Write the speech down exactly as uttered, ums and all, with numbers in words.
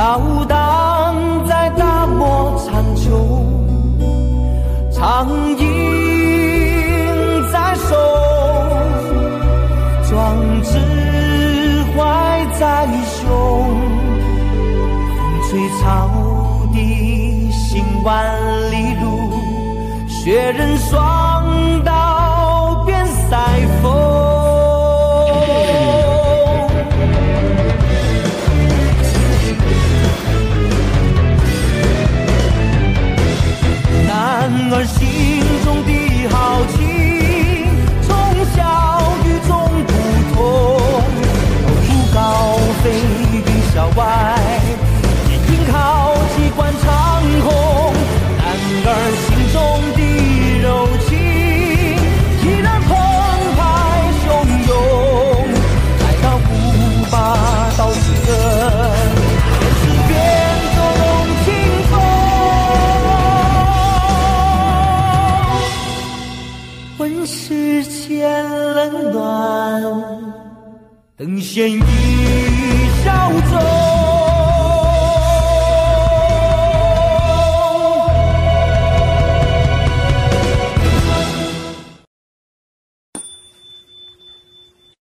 飘荡在大漠长秋，长鹰在手，壮志怀在胸，风吹草低行万里路，雪人双刀变塞风。男儿心中的豪情，从小雨中不同，不高飞云霄外，眼影靠机关长空。男儿心中的柔情，依然澎湃汹涌，来到五八到四个，人生变作龙轻风。问世间冷暖，等闲一笑中。